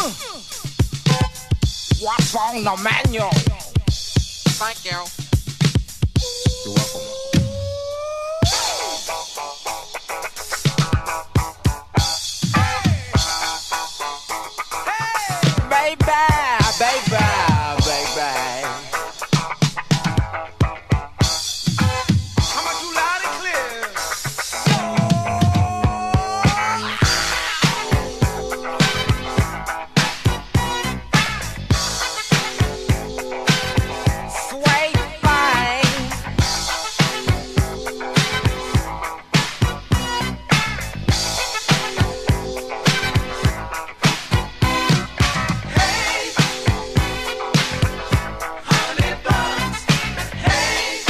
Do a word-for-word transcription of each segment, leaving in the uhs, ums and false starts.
What's on the menu? Thank you. You're welcome. Hey, baby, baby, baby. How much you loud and clear? Sway fine. Hey, honey buns. Hey,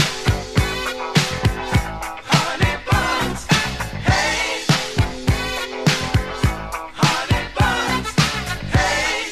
honey buns. Hey, honey buns. Hey.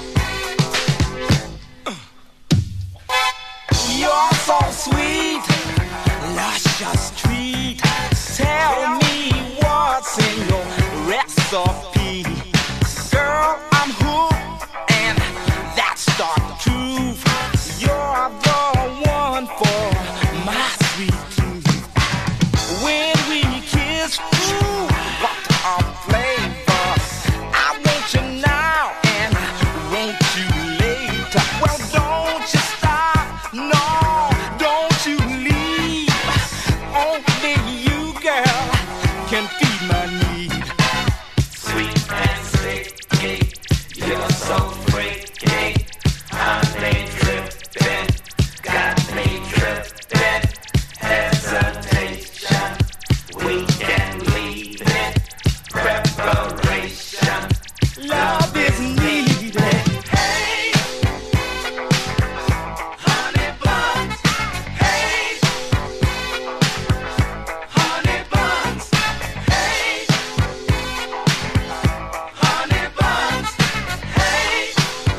You're so sweet, luscious treat. Tell me what's in your recipe. Girl, I'm hooked, and that's the truth. You're the one for my sweet tooth. When we kiss, ooh, what a flavor. I want you now, and I want you later. Well, don't you stop, no, don't you leave. Only you, girl, can feed my need. Sweet and sticky, you're so freaky. Honey dripping, got me tripping. Hesitation, we can leave it. Preparation, Love is needed. hey, honey buns. Hey, honey buns. Hey, honey buns. Hey,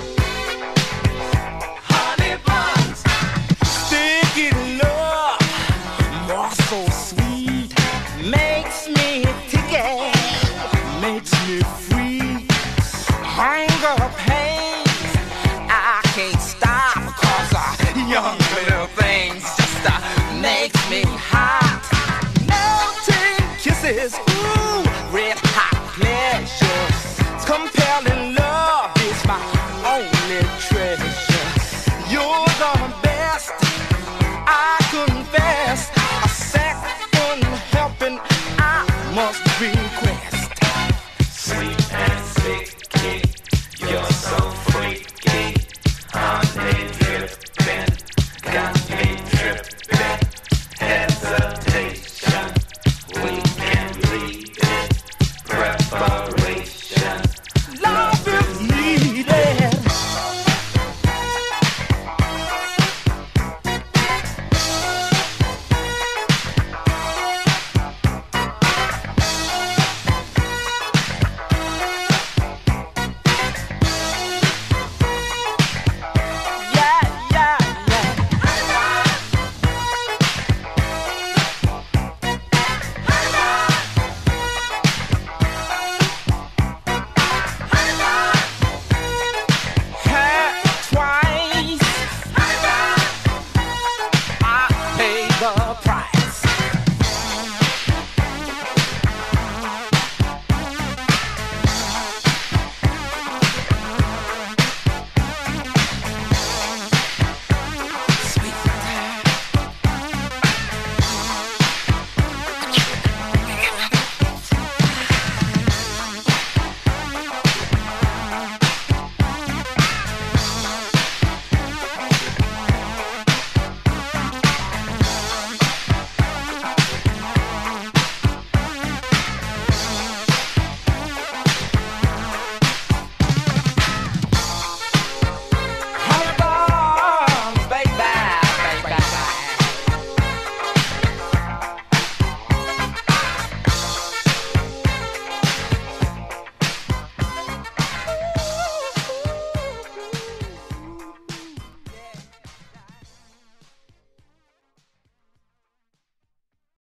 honey buns. Sticky love, more so sweet, makes me ticky, makes me free. Hunger pains, I can't stop, cause uh, young little things just uh, makes me hot. Melting kisses, ooh.